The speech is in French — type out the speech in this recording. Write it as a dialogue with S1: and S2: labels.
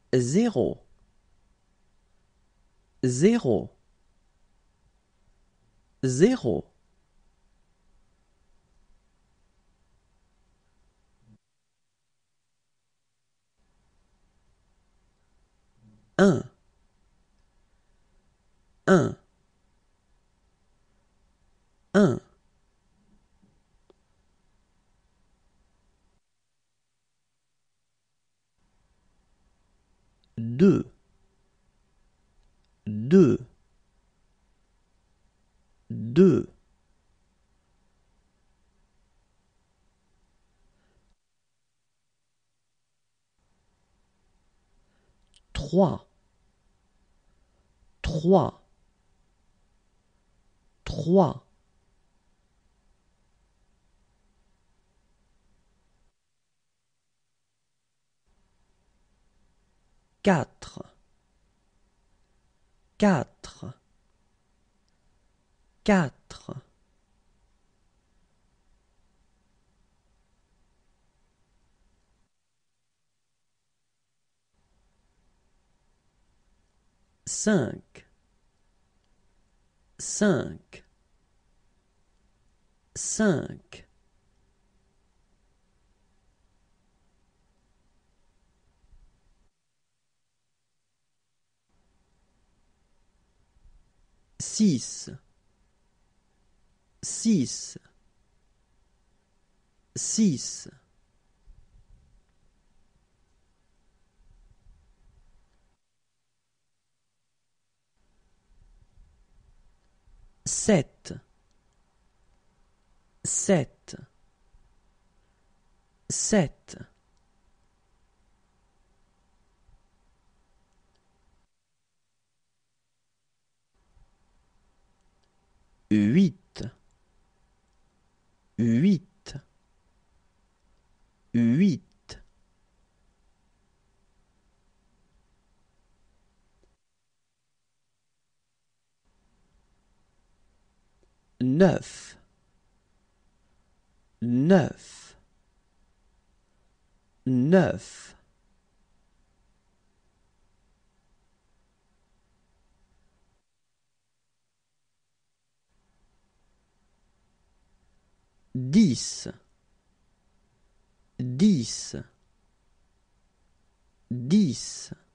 S1: zéro, zéro, zéro, un, un, un, deux, deux, deux, trois, trois, trois, quatre, quatre, quatre, cinq, cinq, cinq, six, six, six, sept, sept, sept, huit, huit, huit, 9, 9, 9, 10, 10, 10.